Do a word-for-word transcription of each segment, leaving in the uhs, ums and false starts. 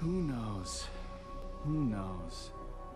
Who knows? Who knows?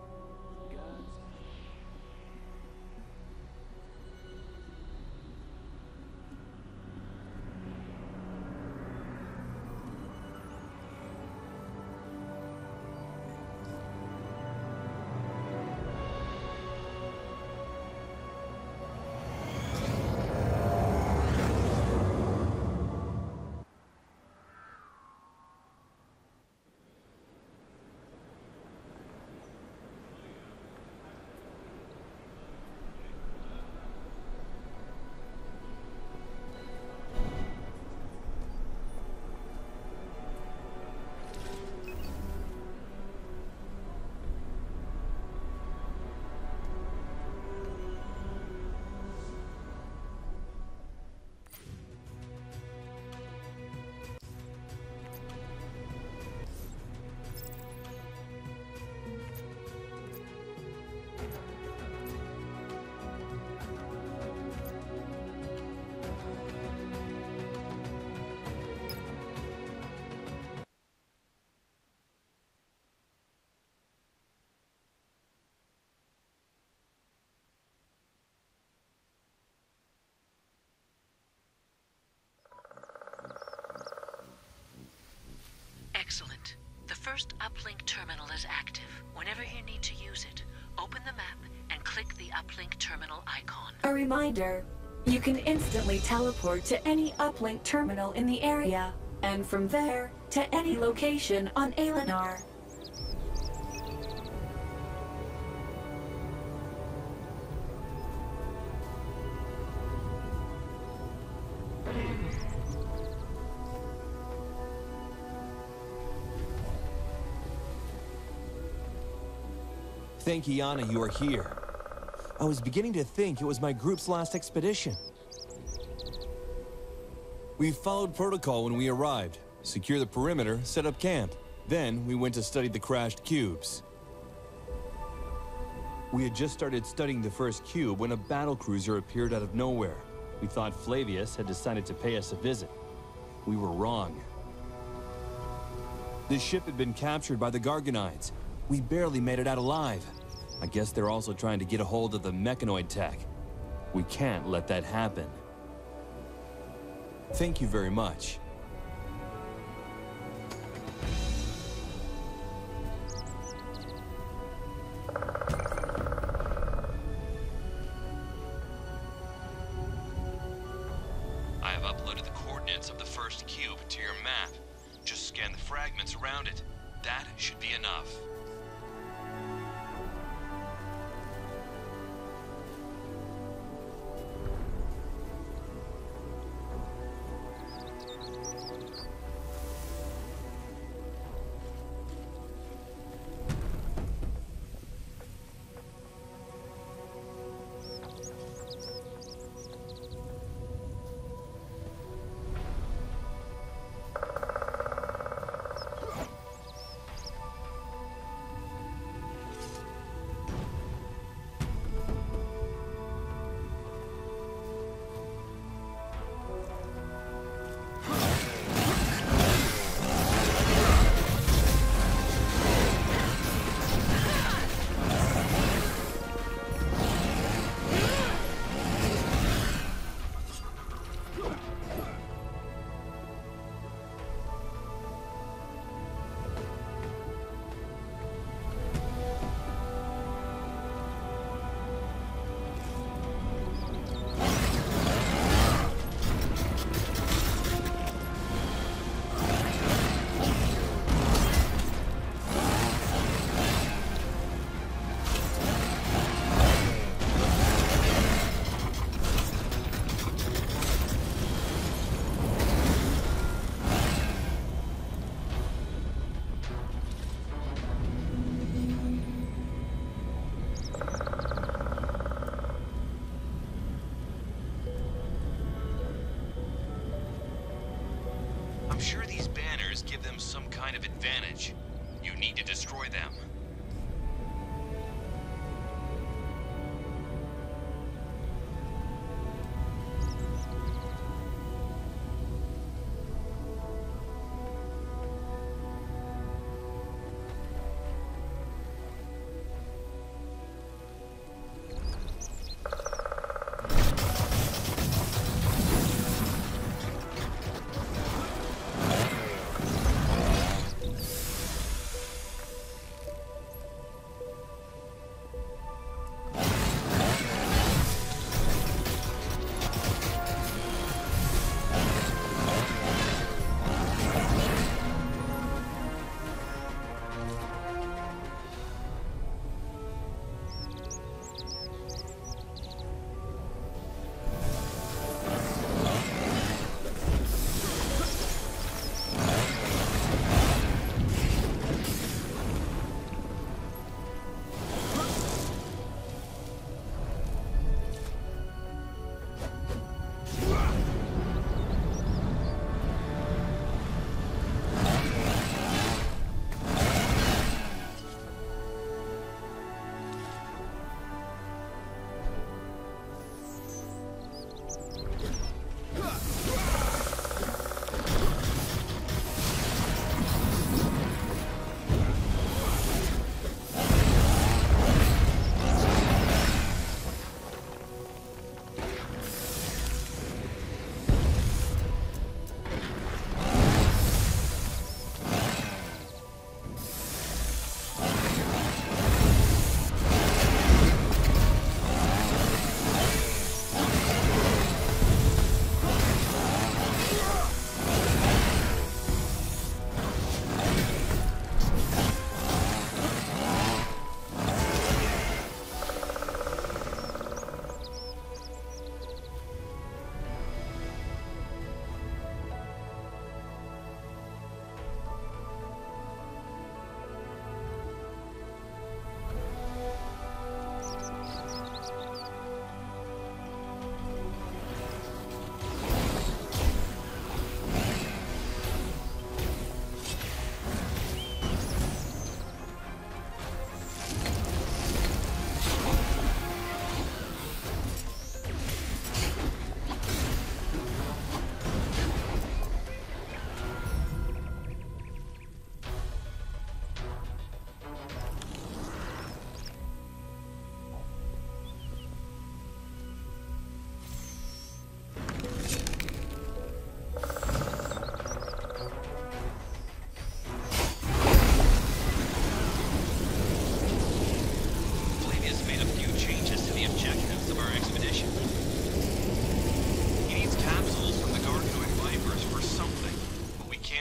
Excellent. The first uplink terminal is active. Whenever you need to use it, open the map and click the uplink terminal icon. A reminder, you can instantly teleport to any uplink terminal in the area, and from there, to any location on Alinar. Thank Iana you are here. I was beginning to think it was my group's last expedition. We followed protocol when we arrived. Secure the perimeter, set up camp. Then we went to study the crashed cubes. We had just started studying the first cube when a battlecruiser appeared out of nowhere. We thought Flavius had decided to pay us a visit. We were wrong. The ship had been captured by the Gargonides. We barely made it out alive. I guess they're also trying to get a hold of the mechanoid tech. We can't let that happen. Thank you very much. I have uploaded the coordinates of the first cube to your map. Just scan the fragments around it. That should be enough. I'm sure these banners give them some kind of advantage. You need to destroy them.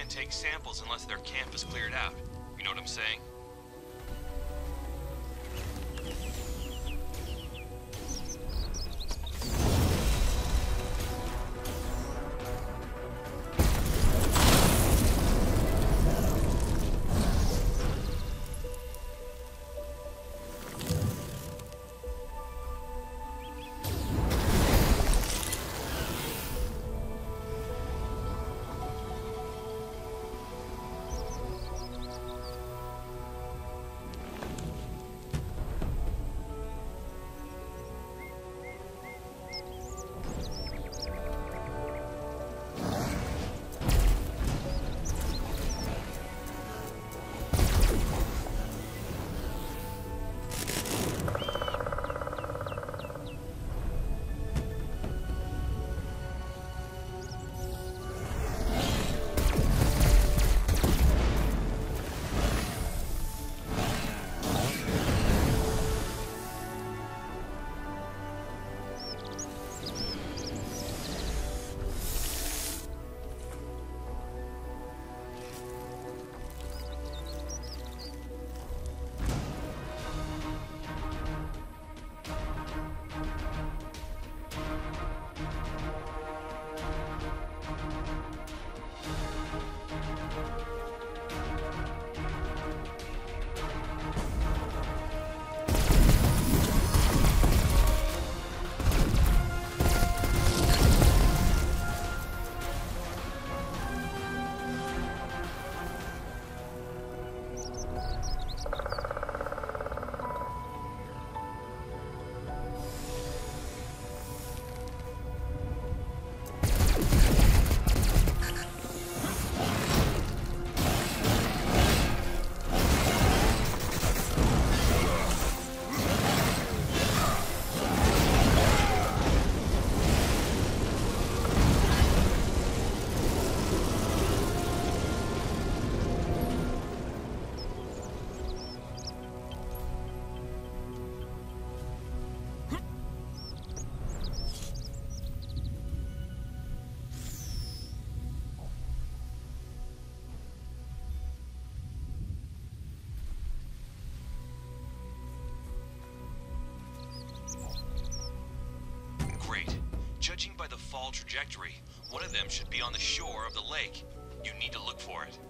can't take samples unless their camp is cleared out. You know what I'm saying? Judging by the fall trajectory, one of them should be on the shore of the lake. You need to look for it.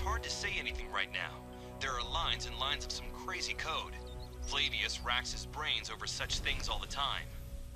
hard to say anything right now. There are lines and lines of some crazy code. Flavius racks his brains over such things all the time.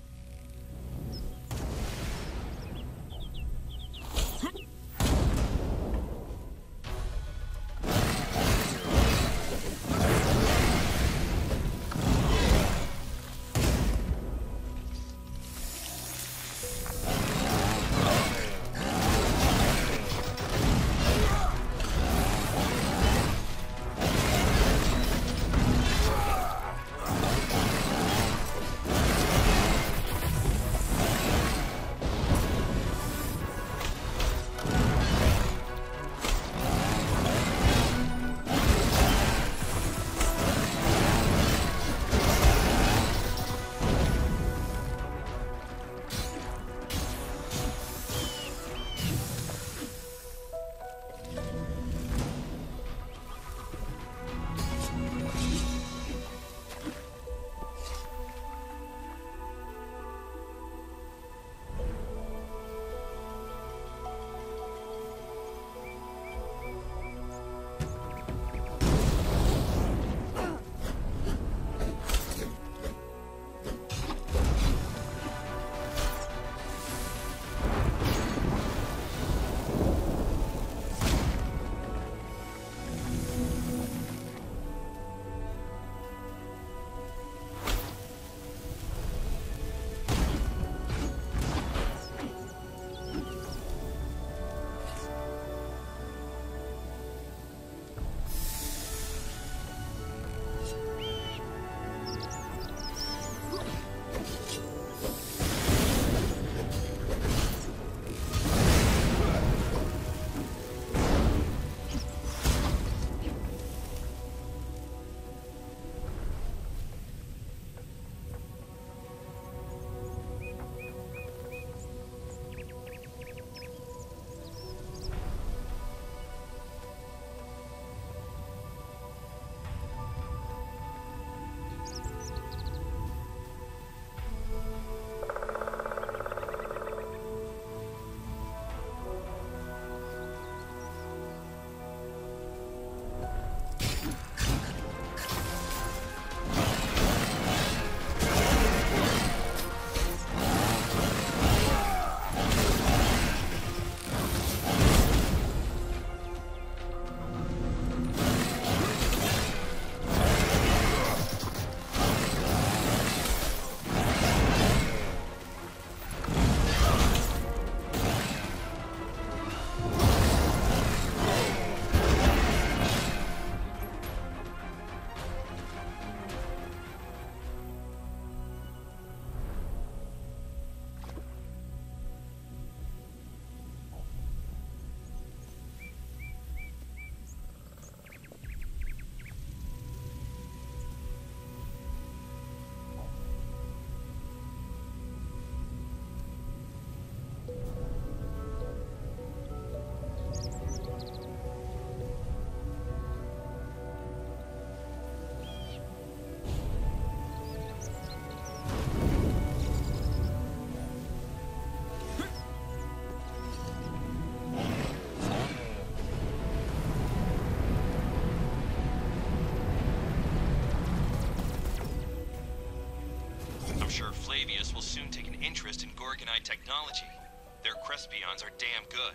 Flavius will soon take an interest in Gorgonite technology. Their Crespions are damn good.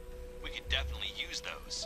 We could definitely use those.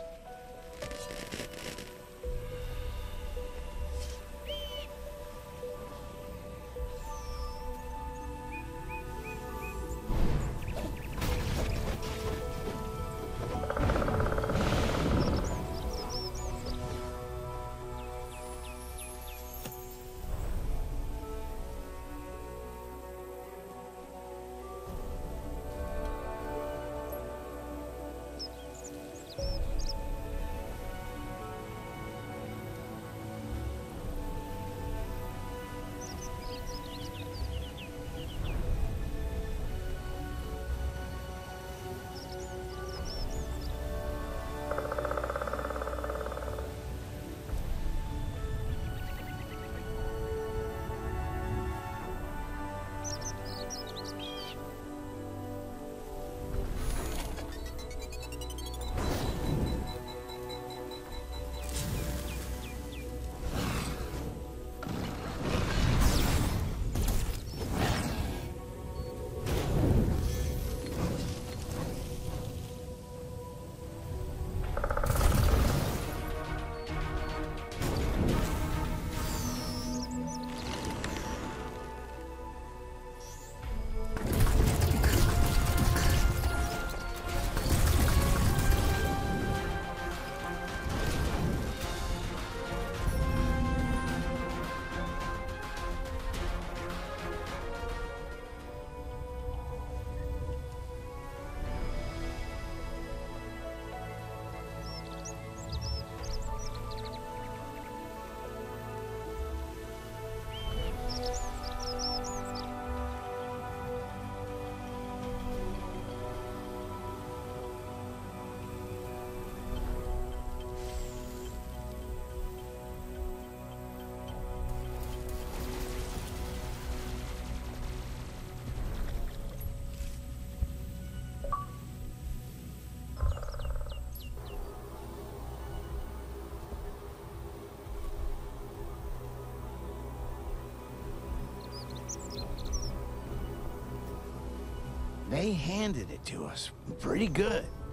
they handed it to us pretty good.